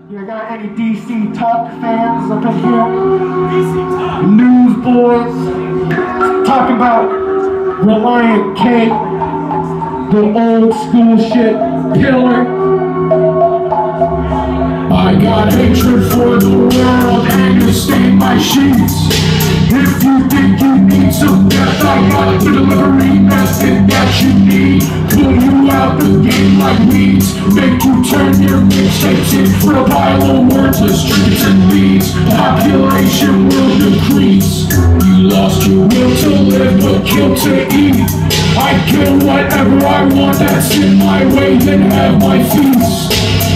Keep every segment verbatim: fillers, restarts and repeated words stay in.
You got any D C Talk fans up in here? Newsboys talking about Relient K, the old school shit pillar. I got hatred for the world and you stain my sheets. If you think you need some death, I got the delivery method that you need. Pull you out the game like weeds, make you turn your mixtapes into a pile of worthless streets and leads. Population will decrease. You lost your will to live but kill to eat. I kill whatever I want that's in my way, then have my feast.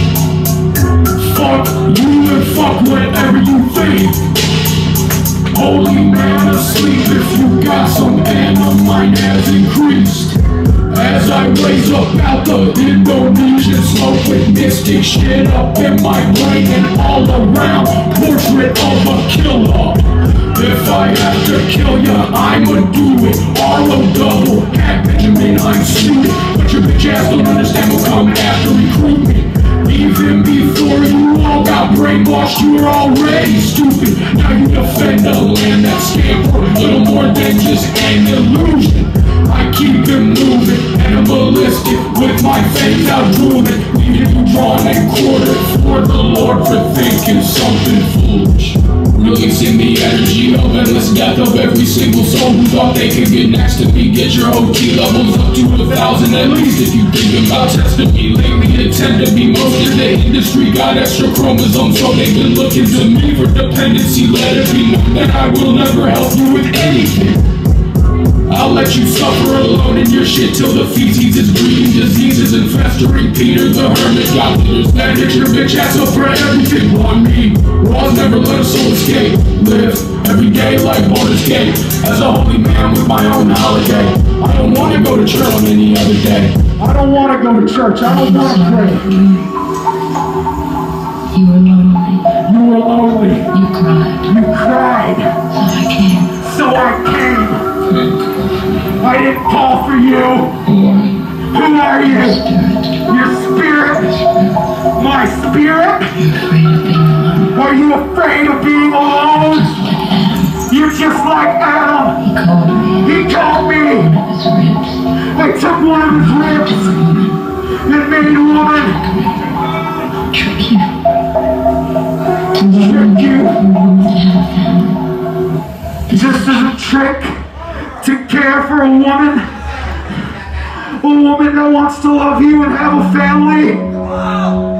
Fuck you and fuck whatever you think. Holy man asleep, if you got some anima, mine has increased. As I raise up out the Indonesian smoke with mystic shit up in my brain and all around, portrait of a killer. If I have to kill ya, I'ma do it. R O double, Cat Benjamin, I'm stupid. But your bitch ass don't understand what come after recruitment. Even before you all got brainwashed, you were already stupid. Now you defend a land that's scared for a little more than just an illusion. I keep it moving, animalistic, with my face out drooling, leaving you drawn and quartered for the Lord for thinking something foolish. Releasing the energy of endless death of every single soul who thought they could get next to me. Get your O T levels up to a thousand at least if you think about testing me. Lately they tend to be most of the industry got extra chromosomes, so they've been looking to me for dependency. Let it be known that I will never help you with anything. I'll let you suffer alone in your shit till the feces is breeding diseases and festering. Peter the Hermit got leaders that hit your bitch ass up for everything on me. Laws never let a soul escape. Live every day like Baldur's Gate, as a holy man with my own holiday. I don't want to go to church on any other day. I don't want to go to church, I don't want to pray. You were lonely. You were lonely. You cried. You cried. So I came. So I came. I didn't call for you. Who are you? Who are you? Your spirit. Your spirit? My spirit? Are you afraid of being alone? Are you afraid of being alone? Just like Adam. You're just like Adam. He called me. He called me. One of his ribs. I took one of his ribs and made a woman. Trick you. Trick you. To have a family. Just as a trick to care for a woman. A woman that wants to love you and have a family.